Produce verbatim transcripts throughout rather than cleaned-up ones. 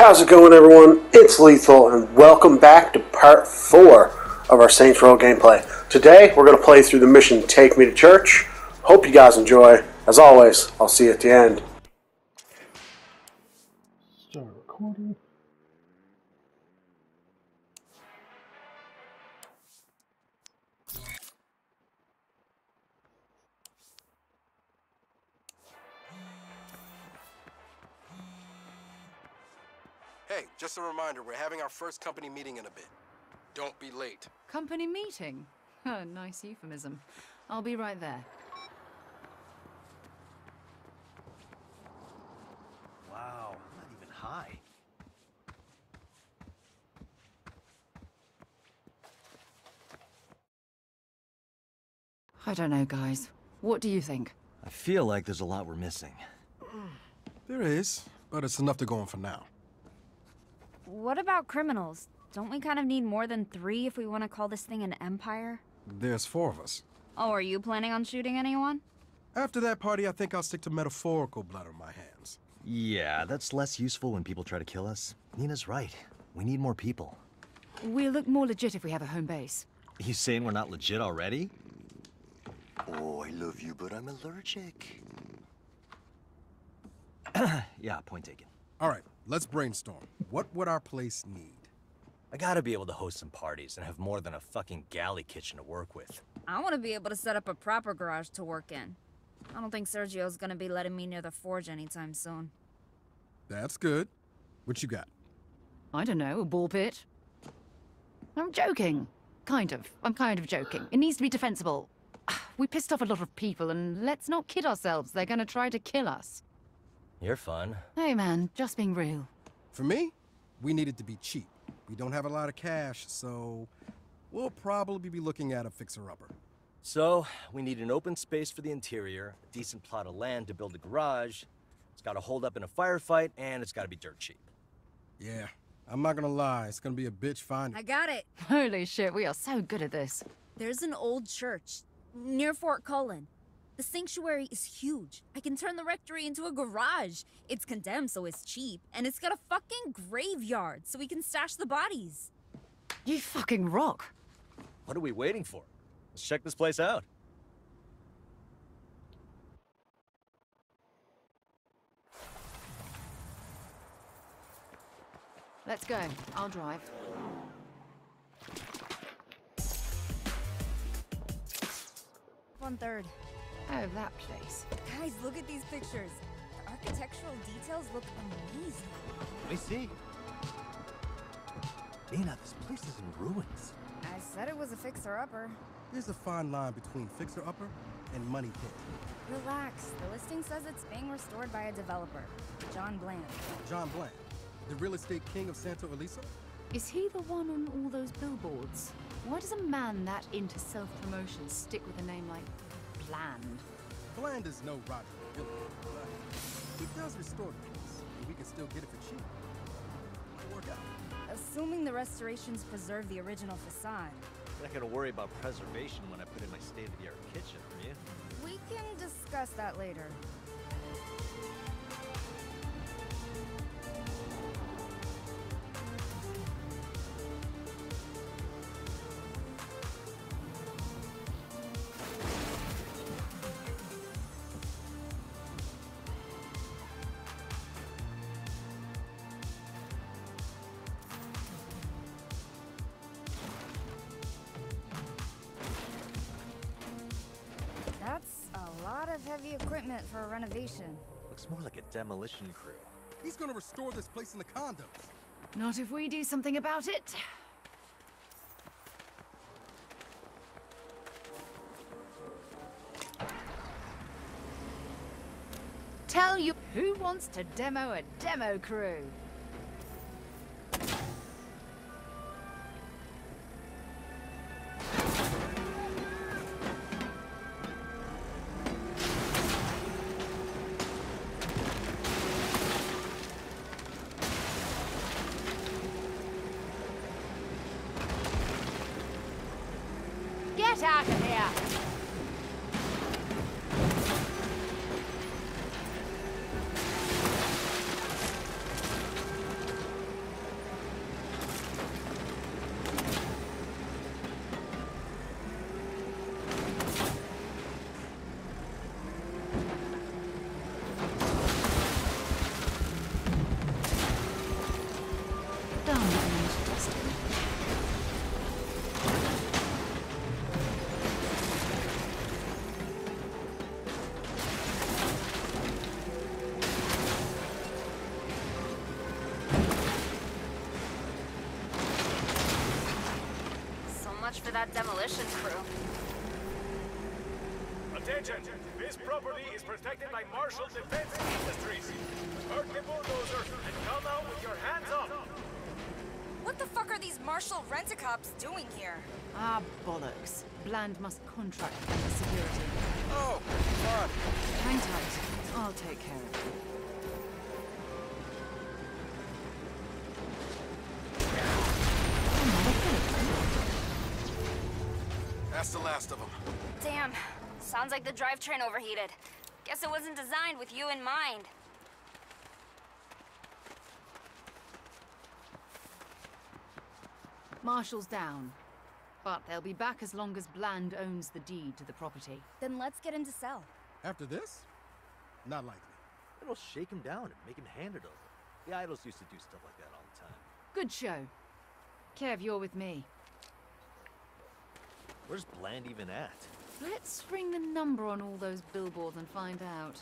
How's it going, everyone? It's Lethal, and welcome back to part four of our Saints Row gameplay. Today, we're going to play through the mission Take Me to Church. Hope you guys enjoy. As always, I'll see you at the end. Start recording. Hey, just a reminder, we're having our first company meeting in a bit. Don't be late. Company meeting? Oh, nice euphemism. I'll be right there. Wow, not even high. I don't know, guys. What do you think? I feel like there's a lot we're missing. There is, but it's enough to go on for now. What about criminals? Don't we kind of need more than three if we want to call this thing an empire? There's four of us. Oh, are you planning on shooting anyone? After that party, I think I'll stick to metaphorical blood on my hands. Yeah, that's less useful when people try to kill us. Nina's right. We need more people. We'll look more legit if we have a home base. You saying we're not legit already? Oh, I love you, but I'm allergic. Yeah, point taken. All right, let's brainstorm. What would our place need? I gotta be able to host some parties and have more than a fucking galley kitchen to work with. I want to be able to set up a proper garage to work in. I don't think Sergio's gonna be letting me near the forge anytime soon. That's good. What you got? I don't know, a ball pit? I'm joking. Kind of. I'm kind of joking. It needs to be defensible. We pissed off a lot of people, and let's not kid ourselves. They're gonna try to kill us. You're fun. Hey, man, just being real. For me, we need it to be cheap. We don't have a lot of cash, so we'll probably be looking at a fixer-upper. So, we need an open space for the interior, a decent plot of land to build a garage. It's gotta hold up in a firefight, and it's gotta be dirt cheap. Yeah, I'm not gonna lie, it's gonna be a bitch finding. I got it. Holy shit, we are so good at this. There's an old church near Fort Cullen. The sanctuary is huge. I can turn the rectory into a garage. It's condemned, so it's cheap. And it's got a fucking graveyard, so we can stash the bodies. You fucking rock. What are we waiting for? Let's check this place out. Let's go. I'll drive. One third. Oh, that place. Guys, look at these pictures. The architectural details look amazing. Let me see. Nina, this place is in ruins. I said it was a fixer-upper. There's a fine line between fixer-upper and money pit. Relax. The listing says it's being restored by a developer, John Bland. John Bland, the real estate king of Santa Elisa? Is he the one on all those billboards? Why does a man that into self-promotion stick with a name like Bland? Bland is no Roger Miller, but he does restore the place, and we can still get it for cheap. Might work out. Assuming the restorations preserve the original facade. I'm not gonna worry about preservation when I put in my state-of-the-art kitchen, are you? We can discuss that later. That's a lot of heavy equipment for a renovation. Looks more like a demolition crew. He's gonna restore this place in the condos. Not if we do something about it. Tell you who wants to demo a demo crew? Get out of here! much for that demolition crew. Attention! This property is protected by Marshall Defense Industries. Park the bulldozer and come out with your hands up! What the fuck are these Marshall rent-a-cops doing here? Ah, bollocks. Bland must contract for the security. Oh, fuck. Hang tight. I'll take care of it. That's the last of them. Damn. Sounds like the drivetrain overheated. Guess it wasn't designed with you in mind. Marshall's down. But they'll be back as long as Bland owns the deed to the property. Then let's get him to sell. After this? Not likely. It'll shake him down and make him hand it over. The Idols used to do stuff like that all the time. Good show. Kev, you're with me. Where's Bland even at? Let's ring the number on all those billboards and find out.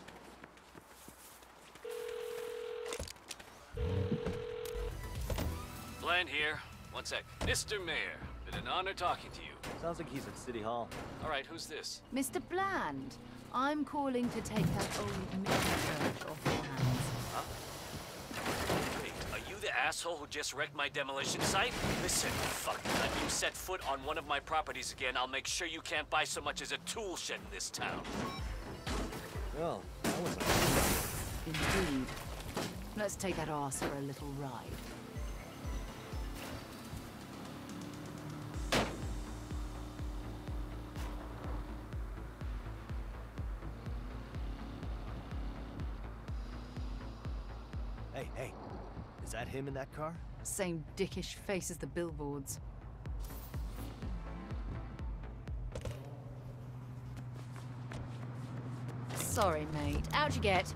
Bland here. One sec. Mister Mayor, been an honor talking to you. Sounds like he's at City Hall. All right, who's this? Mister Bland, I'm calling to take that old mission church off your hands. Wait, are you the asshole who just wrecked my demolition site? Listen, fuck, if you set foot on one of my properties again, I'll make sure you can't buy so much as a tool shed in this town. Well, that was a... Indeed. Let's take that arse for a little ride. Hey, hey. Is that him in that car? Same dickish face as the billboards. Sorry, mate. Out you get.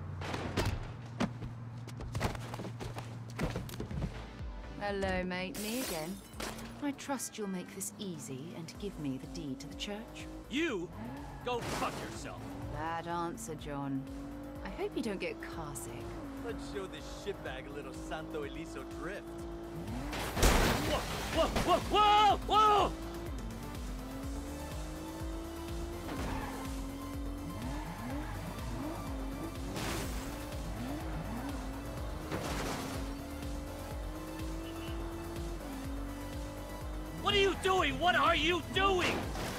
Hello, mate. Me again. I trust you'll make this easy and give me the deed to the church. You? Go fuck yourself. Bad answer, John. I hope you don't get car sick. Let's show this shitbag a little Santo Eliso drift. Whoa, whoa, whoa, whoa, whoa! What are you doing? What are you doing?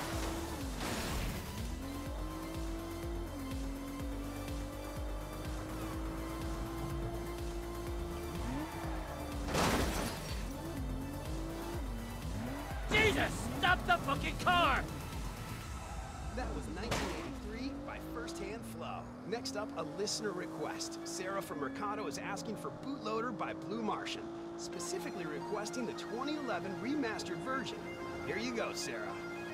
Jesus! Stop the fucking car! That was nineteen eighty-three by First Hand Flow. Next up, a listener request. Sarah from Mercado is asking for Bootloader by Blue Martian, specifically requesting the twenty eleven remastered version. Here you go, Sarah.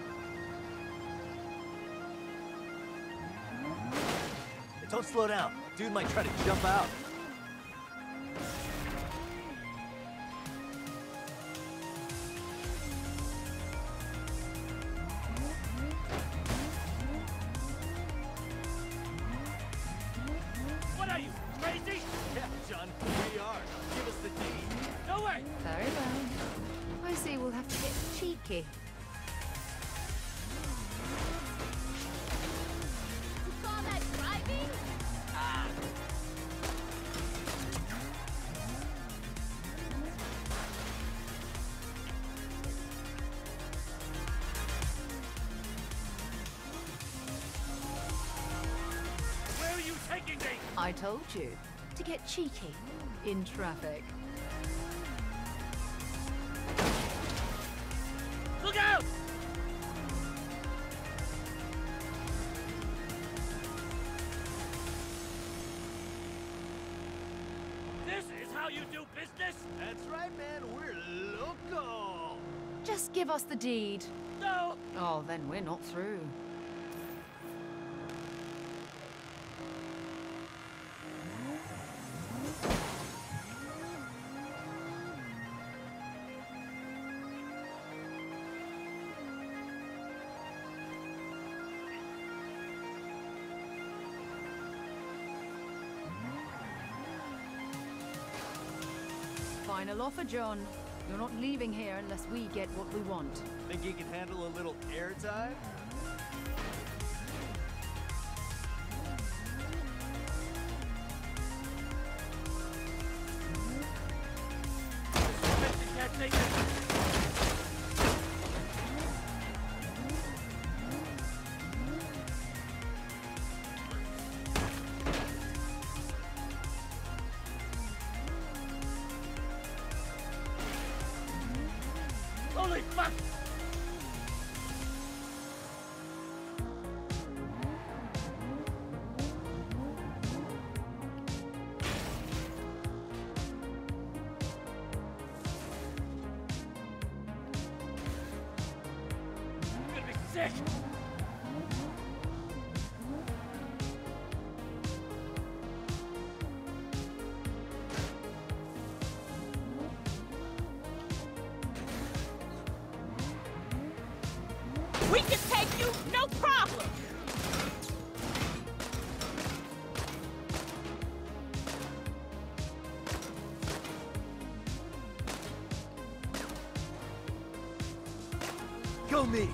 Hey, don't slow down. Dude might try to jump out. What are you, crazy? Yeah, John, we are. Give us the deed. No way! Very well. I see we'll have to get cheeky. You call that driving? Where are you taking me? I told you. To get cheeky. In traffic. Look out! This is how you do business? That's right, man. We're local. Just give us the deed. No! Oh, then we're not through. Final offer, John. You're not leaving here unless we get what we want. Think you can handle a little airtime? Can't take it. Holy fuck! I'm gonna be sick! We can take you, no problem! Go me!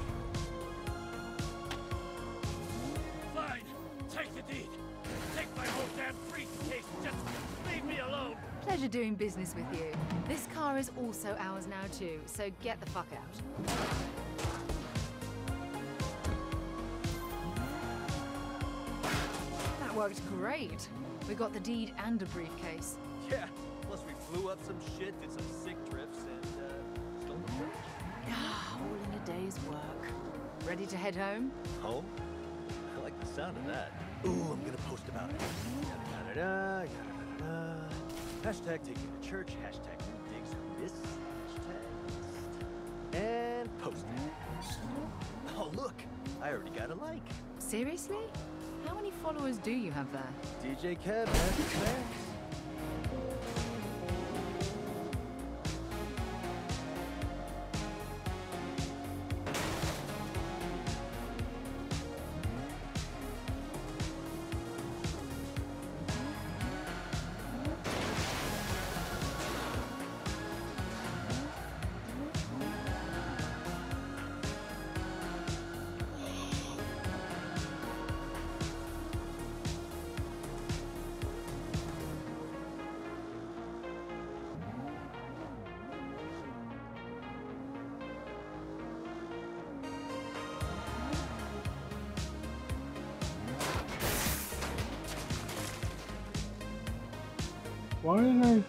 Fine, take the deed. Take my whole damn briefcase. Just leave me alone. Pleasure doing business with you. This car is also ours now too, so get the fuck out. That worked great. We got the deed and a briefcase. Yeah, plus we flew up some shit, did some sick trips, and, uh, stole the church. Ah, all in a day's work. Ready to head home? Home? I like the sound of that. Ooh, I'm gonna post about it. Yada yada yada yada. Hashtag taking to church, hashtag who digs this, hashtag and post it. Oh look, I already got a like. Seriously? How many followers do you have there? D J Kev, that's thanks. Why did I?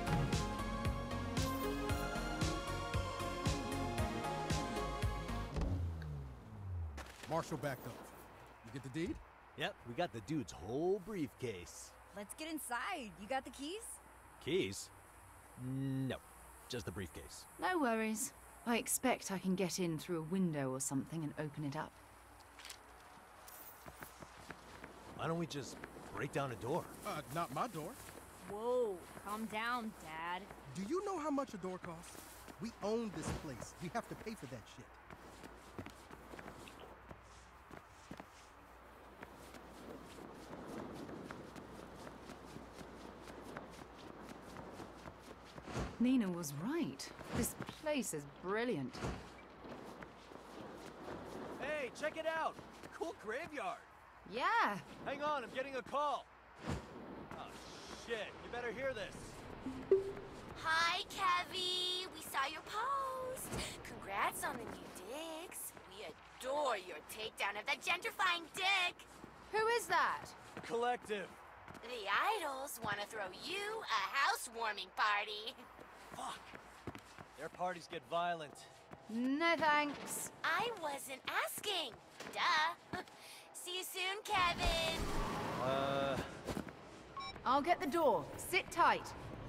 Marshall backed up. You get the deed? Yep, we got the dude's whole briefcase. Let's get inside. You got the keys? Keys? No, just the briefcase. No worries. I expect I can get in through a window or something and open it up. Why don't we just break down a door? Uh, not my door. Whoa, calm down, Dad. Do you know how much a door costs? We own this place. We have to pay for that shit. Nina was right. This place is brilliant. Hey, check it out! Cool graveyard! Yeah! Hang on, I'm getting a call! Oh, shit, you better hear this. Hi, Kevy. We saw your post. Congrats on the new digs. We adore your takedown of that gentrifying dick. Who is that? Collective. The idols want to throw you a housewarming party. Fuck. Their parties get violent. No thanks. I wasn't asking. Duh. See you soon, Kevin. Uh... I'll get the door. Sit tight.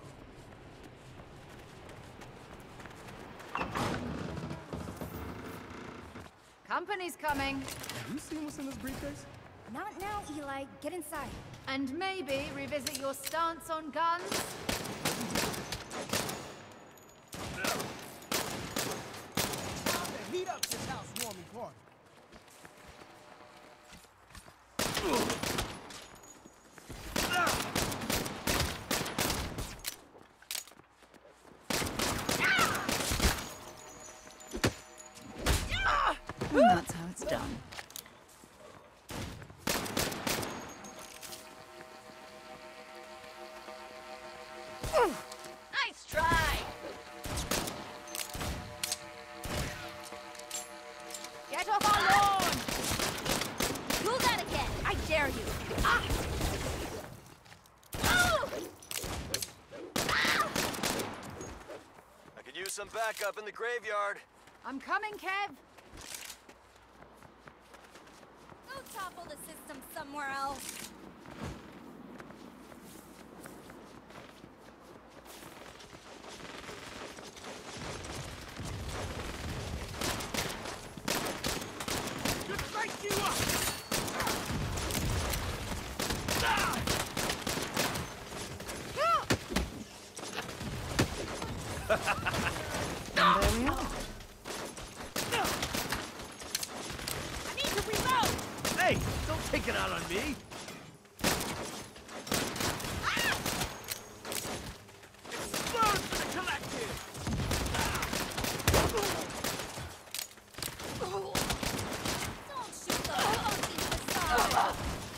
Company's coming. Have you seen what's in this briefcase? Not now, Eli. Get inside. And maybe revisit your stance on guns? Heat up this housewarming party. And that's how it's done. Nice try! Get off our lawn! Do that again! I dare you! Ah! Oh! I could use some backup in the graveyard. I'm coming, Kev. Go topple the system somewhere else. And there we are. I need to reload! Hey, don't take it out on me. Explode for the collective! Don't shoot the fucking facade!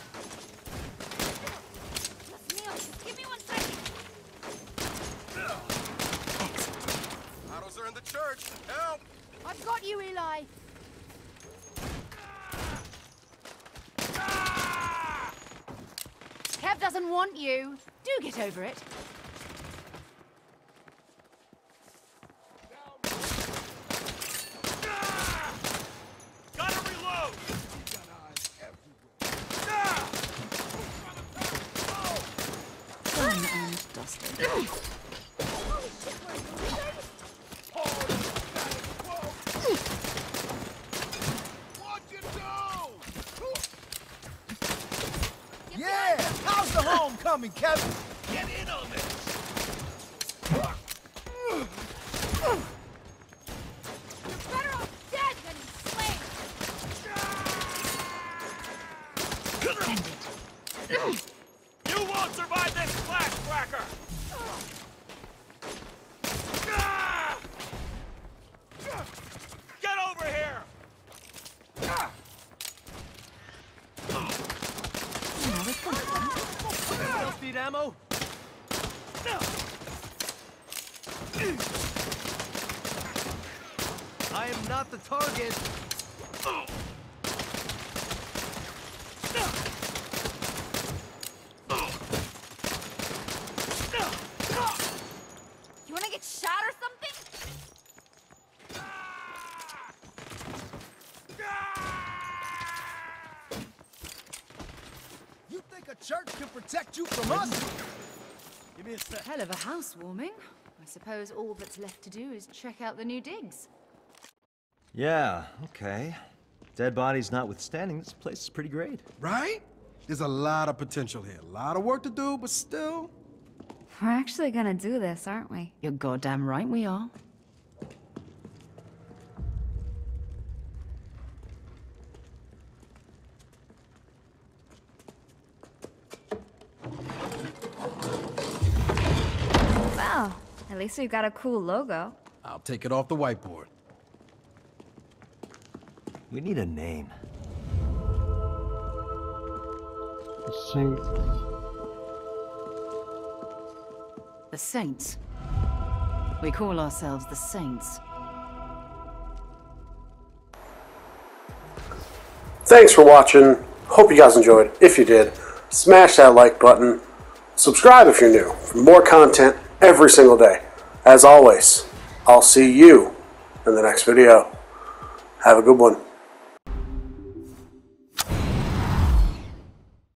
Just Neil, just give me one second. Models are in the church. Help! I've got you, Eli. Kev doesn't want you. Do get over it. Gotta reload! Done and dusted. Yeah! How's the homecoming, Kevin? Get in on this! You're better off dead than enslaved! You won't survive this flash cracker! Get over here! Anyone else need ammo? I am not the target. You wanna get shot or something? You think a church can protect you from us? Give me a sec. Hell of a housewarming. I suppose all that's left to do is check out the new digs. Yeah, okay. Dead bodies notwithstanding, this place is pretty great. Right? There's a lot of potential here. A lot of work to do, but still. We're actually gonna do this, aren't we? You're goddamn right we are. Well, at least we've got a cool logo. I'll take it off the whiteboard. We need a name. The Saints. We call ourselves the Saints. Thanks for watching. Hope you guys enjoyed. If you did, smash that like button. Subscribe if you're new for more content every single day. As always, I'll see you in the next video. Have a good one.